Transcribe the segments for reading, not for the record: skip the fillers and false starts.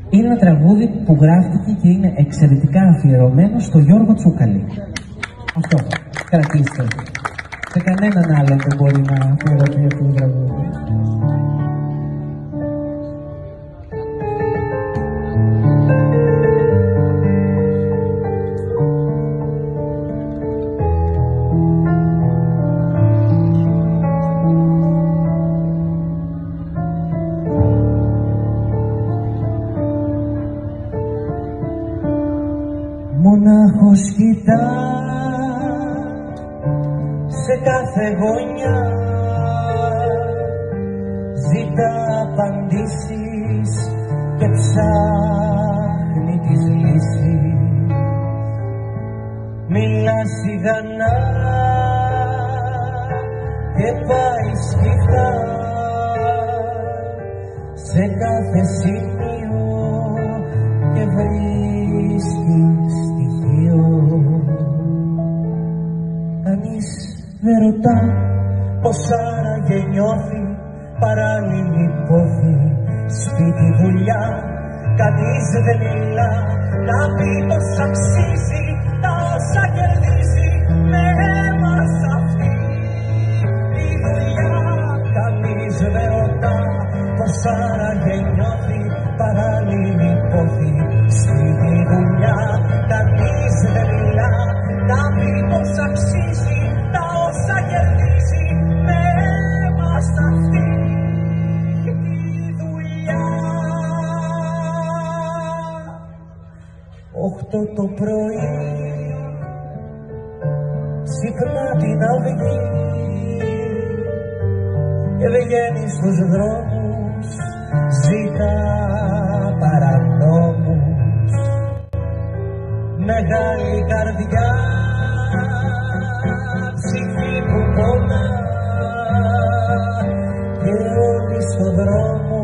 Είναι ένα τραγούδι που γράφτηκε και είναι εξαιρετικά αφιερωμένο στο Γιώργο Τσούκαλη. Αυτό, κρατήστε. Σε κανέναν άλλον δεν μπορεί να αφιερωθεί αυτό το τραγούδι. Μονάχος κοιτά σε κάθε γωνιά, ζητά απαντήσεις και ψάχνει τις λύσεις. Μιλά σιγανά και πάει σκυφτά σε κάθε σημείο και βρίσκει στοιχείο. Κανείς δεν ρωτά πως άραγε νιώθει, παράλληλη πόθη, σπίτι, δουλειά. Κανείς δεν μιλά να πει πως αξίζει τα όσα κερδίζει με αίμα σ' αυτή η δουλειά. Κανείς δεν ρωτά πως άραγε νιώθει, παράλληλη πόθη, σπίτι, δουλειά. Κανείς δεν μιλά να πει πως αξίζει τα όσα κερδίζει με αίμα σ' αυτή τη δουλειά. 8 το πρωί ξυπνά την αυγή και βγαίνει στους δρόμους, ζητά παρανόμους. Μεγάλη καρδιά, ψυχή που πονά και όλοι στον δρόμο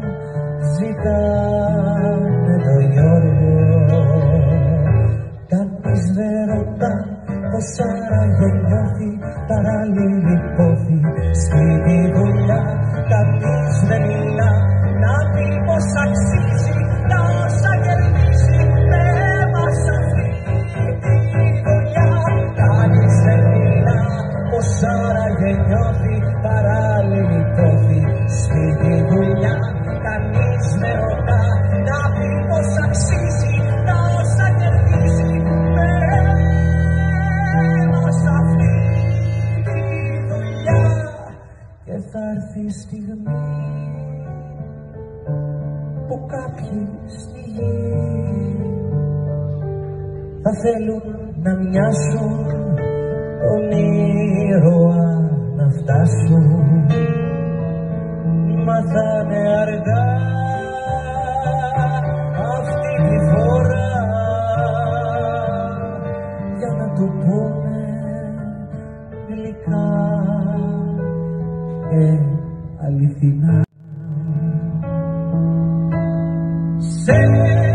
ζητάνε το Γιώργο. Κανείς δεν ρωτά πως άραγε νιώθει, παράλληλη πόθη, σπίτι, δουλειά. Κανείς δεν μιλά να πει πως αξίζει τα όσα κερδίζει με αίμα σ' αυτή τη δουλειά. Κανείς δεν μιλά πως άραγε νιώθει, παράλληλη πόθη, σπίτι, δουλειά. Κανείς δεν ρωτά να πει πως αξίζει τα όσα κερδίζει με αίμα σ' αυτή τη δουλειά. Και θα έρθει η στιγμή που κάποιοι στη γη θα θέλουν να μοιάσουν τον ήρωα, να φτάσουν. Μα θα είναι αργά αυτή τη φορά για να το πούνε γλυκά και αληθινά.